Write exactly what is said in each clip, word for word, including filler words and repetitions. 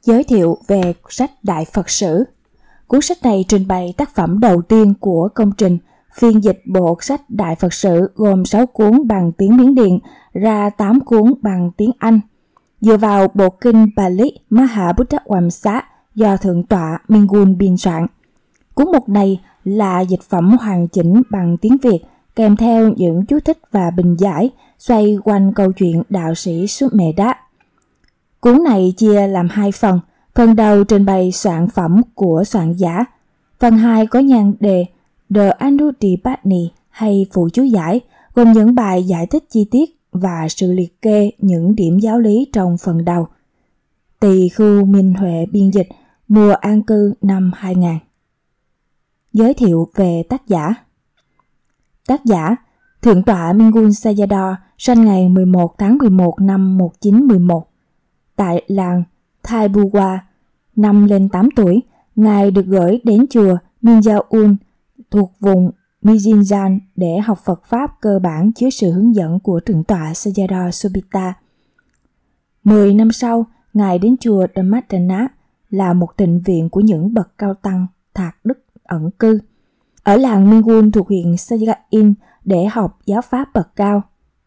Giới thiệu về sách Đại Phật Sử. Cuốn sách này trình bày tác phẩm đầu tiên của công trình phiên dịch bộ sách Đại Phật Sử gồm sáu cuốn bằng tiếng Miến Điện ra tám cuốn bằng tiếng Anh, dựa vào bộ kinh Pali Mahabhuddha-vamsa do Thượng tọa Minh Gun biên soạn. Cuốn mục này là dịch phẩm hoàn chỉnh bằng tiếng Việt, kèm theo những chú thích và bình giải xoay quanh câu chuyện đạo sĩ Sumedha. Cuốn này chia làm hai phần. Phần đầu trình bày soạn phẩm của soạn giả. Phần hai có nhan đề The Anuttipani hay phụ chú giải, gồm những bài giải thích chi tiết và sự liệt kê những điểm giáo lý trong phần đầu. Tỳ Khưu Minh Huệ biên dịch, mùa an cư năm hai nghìn. Giới thiệu về tác giả. Tác giả Thượng tọa Minh Gun Sayadaw sinh ngày mười một tháng mười một năm một nghìn chín trăm mười một tại làng Thaibuwa. Năm lên tám tuổi, Ngài được gửi đến chùa Minjaun thuộc vùng Mijinjan để học Phật Pháp cơ bản dưới sự hướng dẫn của Thượng tọa Sayadaw Sobhita. Mười năm sau, Ngài đến chùa Dhammadana là một tịnh viện của những bậc cao tăng thạc đức ẩn cư ở làng Mingun thuộc huyện Sagain để học giáo pháp bậc cao.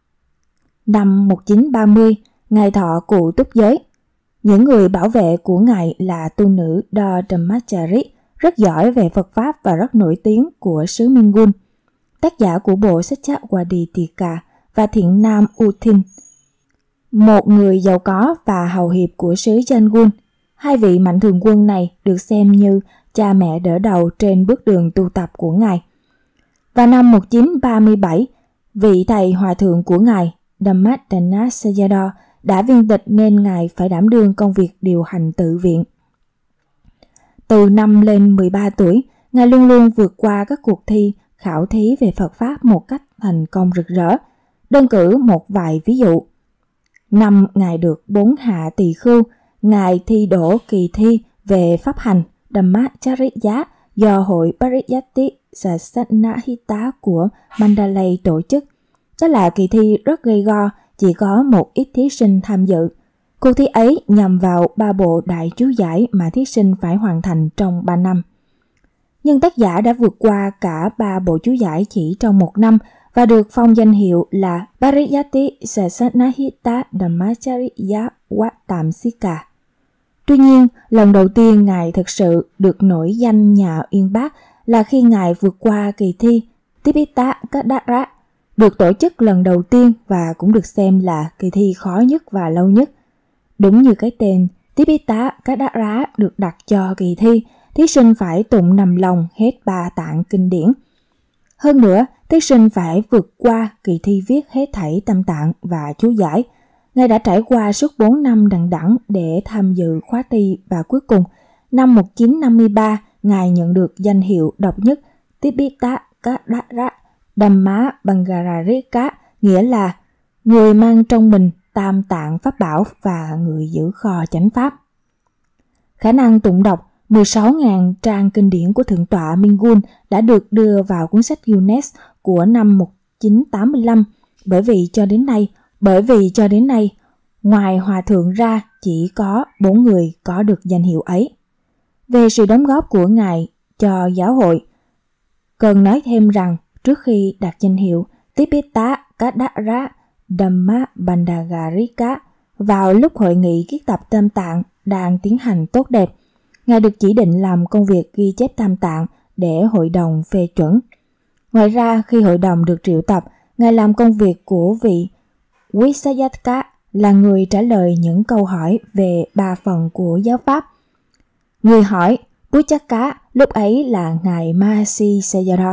Năm một nghìn chín trăm ba mươi, Ngài thọ cụ túc giới. Những người bảo vệ của Ngài là tu nữ Do Dhammachari, rất giỏi về Phật Pháp và rất nổi tiếng của xứ Mingun, tác giả của bộ sách Wadittika và thiện nam Uthin, một người giàu có và hào hiệp của xứ Yangon. Hai vị mạnh thường quân này được xem như cha mẹ đỡ đầu trên bước đường tu tập của Ngài. Vào năm một nghìn chín trăm ba mươi bảy, vị thầy hòa thượng của Ngài, Dhammadana Sayadaw, đã viên tịch nên Ngài phải đảm đương công việc điều hành tự viện. Từ năm lên mười ba tuổi, Ngài luôn luôn vượt qua các cuộc thi khảo thí về Phật Pháp một cách thành công rực rỡ. Đơn cử một vài ví dụ. Năm Ngài được bốn hạ tỳ khưu, Ngài thi đỗ kỳ thi về pháp hành Dhammacharya do Hội Pariyatti Sasanahita của Mandalay tổ chức. Đó là kỳ thi rất gay go, chỉ có một ít thí sinh tham dự. Cuộc thi ấy nhằm vào ba bộ đại chú giải mà thí sinh phải hoàn thành trong ba năm. Nhưng tác giả đã vượt qua cả ba bộ chú giải chỉ trong một năm và được phong danh hiệu là Pariyatti Sasanahita Dhammacharya Vatamsika. Tuy nhiên, lần đầu tiên Ngài thực sự được nổi danh nhà uyên bác là khi Ngài vượt qua kỳ thi Tipitha Kadara, được tổ chức lần đầu tiên và cũng được xem là kỳ thi khó nhất và lâu nhất. Đúng như cái tên, Tipitha Kadara được đặt cho kỳ thi, thí sinh phải tụng nằm lòng hết ba tạng kinh điển. Hơn nữa, thí sinh phải vượt qua kỳ thi viết hết thảy tam tạng và chú giải. Ngài đã trải qua suốt bốn năm đằng đẵng để tham dự khóa thi và cuối cùng, năm một nghìn chín trăm năm mươi ba, Ngài nhận được danh hiệu độc nhất Tipitha Kadara Dhamma Bangararika, nghĩa là người mang trong mình tam tạng pháp bảo và người giữ kho chánh pháp. Khả năng tụng đọc mười sáu nghìn trang kinh điển của Thượng tọa Minh Gun đã được đưa vào cuốn sách Guinness của năm một nghìn chín trăm tám mươi lăm, bởi vì cho đến nay, bởi vì cho đến nay, ngoài hòa thượng ra chỉ có bốn người có được danh hiệu ấy. Về sự đóng góp của Ngài cho giáo hội, cần nói thêm rằng trước khi đạt danh hiệu Tipitha Kadara Dhamma Bandarika vào lúc hội nghị kiết tập tam tạng đang tiến hành tốt đẹp, Ngài được chỉ định làm công việc ghi chép tam tạng để hội đồng phê chuẩn. Ngoài ra, khi hội đồng được triệu tập, Ngài làm công việc của vị Visayaka, là người trả lời những câu hỏi về ba phần của giáo pháp. Người hỏi Puchaka lúc ấy là Ngài Mahasi Sayadaw.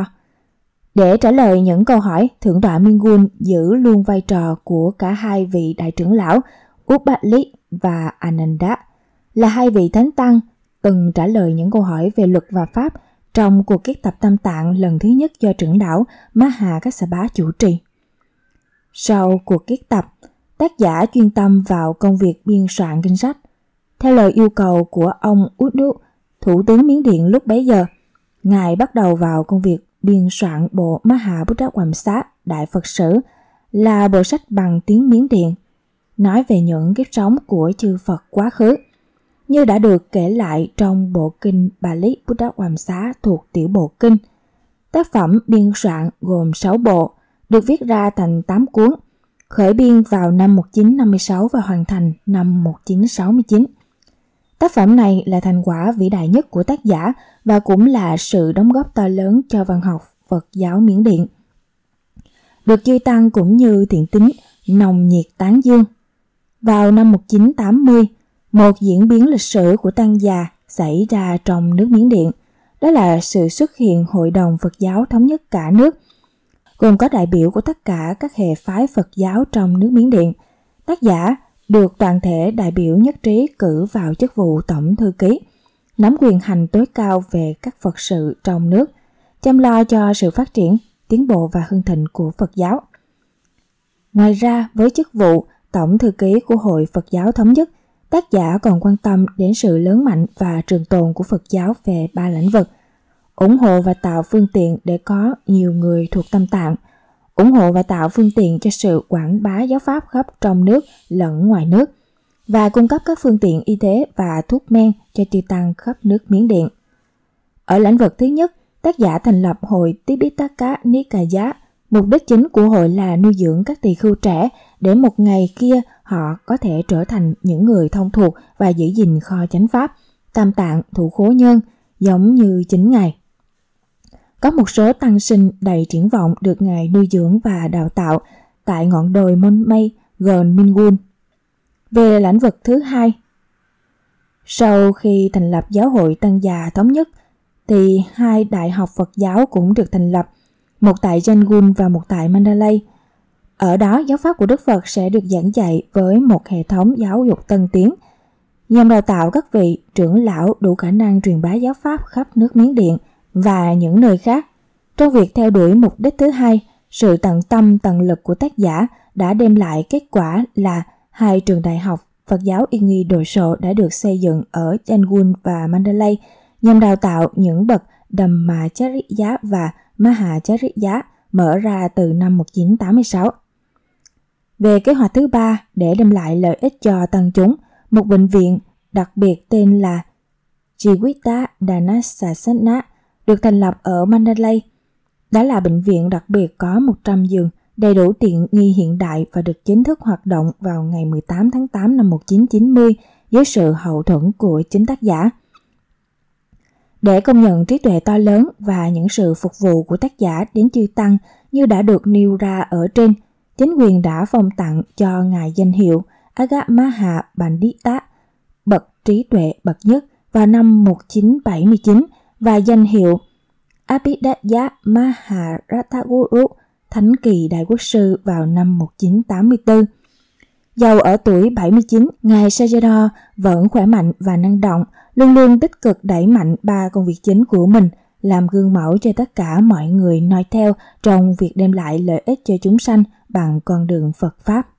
Để trả lời những câu hỏi, Thượng tọa Minh Gun giữ luôn vai trò của cả hai vị đại trưởng lão Ubali và Ananda, là hai vị thánh tăng từng trả lời những câu hỏi về luật và pháp trong cuộc kiết tập tam tạng lần thứ nhất do trưởng lão Maha Kassapa chủ trì. Sau cuộc kiết tập, tác giả chuyên tâm vào công việc biên soạn kinh sách. Theo lời yêu cầu của ông Uddu, thủ tướng Miến Điện lúc bấy giờ, Ngài bắt đầu vào công việc biên soạn bộ Mahabhuddha-vamsa Đại Phật Sử, là bộ sách bằng tiếng Miến Điện, nói về những kiếp sống của chư Phật quá khứ. như đã được kể lại trong bộ kinh Pali Buddha Hoàm Xá thuộc tiểu bộ kinh. Tác phẩm biên soạn gồm sáu bộ, được viết ra thành tám cuốn, khởi biên vào năm một nghìn chín trăm năm mươi sáu và hoàn thành năm một nghìn chín trăm sáu mươi chín. Tác phẩm này là thành quả vĩ đại nhất của tác giả và cũng là sự đóng góp to lớn cho văn học Phật giáo Miến Điện. Được chư tăng cũng như thiện tín nồng nhiệt tán dương. Vào năm một nghìn chín trăm tám mươi, một diễn biến lịch sử của tăng già xảy ra trong nước Miến Điện. Đó là sự xuất hiện Hội đồng Phật giáo thống nhất cả nước, gồm có đại biểu của tất cả các hệ phái Phật giáo trong nước Miến Điện. Tác giả được toàn thể đại biểu nhất trí cử vào chức vụ tổng thư ký, nắm quyền hành tối cao về các Phật sự trong nước, chăm lo cho sự phát triển, tiến bộ và hưng thịnh của Phật giáo. Ngoài ra, với chức vụ tổng thư ký của Hội Phật giáo thống nhất, tác giả còn quan tâm đến sự lớn mạnh và trường tồn của Phật giáo về ba lĩnh vực: ủng hộ và tạo phương tiện để có nhiều người thuộc Tâm Tạng, ủng hộ và tạo phương tiện cho sự quảng bá giáo pháp khắp trong nước lẫn ngoài nước, và cung cấp các phương tiện y tế và thuốc men cho chư tăng khắp nước Miến Điện. Ở lĩnh vực thứ nhất, tác giả thành lập Hội Tipitaka Nikaya. Mục đích chính của hội là nuôi dưỡng các tỳ khưu trẻ để một ngày kia họ có thể trở thành những người thông thuộc và giữ gìn kho chánh pháp, tam tạng, thủ khố nhân, giống như chính Ngài. Có một số tăng sinh đầy triển vọng được Ngài nuôi dưỡng và đào tạo tại ngọn đồi Monmay gần Mingun. Về lĩnh vực thứ hai, sau khi thành lập giáo hội Tăng già thống nhất, thì hai đại học Phật giáo cũng được thành lập, một tại Yangon và một tại Mandalay. Ở đó, giáo pháp của Đức Phật sẽ được giảng dạy với một hệ thống giáo dục tân tiến, nhằm đào tạo các vị trưởng lão đủ khả năng truyền bá giáo pháp khắp nước Miến Điện và những nơi khác. Trong việc theo đuổi mục đích thứ hai, sự tận tâm tận lực của tác giả đã đem lại kết quả là hai trường đại học Phật giáo y nghi đồ sộ đã được xây dựng ở Yangon và Mandalay nhằm đào tạo những bậc Dhammacharya và Mahacharya, mở ra từ năm một nghìn chín trăm tám mươi sáu. Về kế hoạch thứ ba, để đem lại lợi ích cho tăng chúng, một bệnh viện đặc biệt tên là Jivita Dhanasasana được thành lập ở Mandalay. Đó là bệnh viện đặc biệt có một trăm giường, đầy đủ tiện nghi hiện đại và được chính thức hoạt động vào ngày mười tám tháng tám năm một nghìn chín trăm chín mươi dưới sự hậu thuẫn của chính tác giả. Để công nhận trí tuệ to lớn và những sự phục vụ của tác giả đến chư tăng như đã được nêu ra ở trên, chính quyền đã phong tặng cho Ngài danh hiệu Agamaha Pandita, bậc trí tuệ bậc nhất, vào năm một nghìn chín trăm bảy mươi chín và danh hiệu Abhidaya Maharatthaguru, Thánh kỳ Đại Quốc sư, vào năm một nghìn chín trăm tám mươi tư. Dầu ở tuổi bảy mươi chín, Ngài Sayadaw vẫn khỏe mạnh và năng động, luôn luôn tích cực đẩy mạnh ba công việc chính của mình, làm gương mẫu cho tất cả mọi người noi theo trong việc đem lại lợi ích cho chúng sanh bằng con đường Phật Pháp.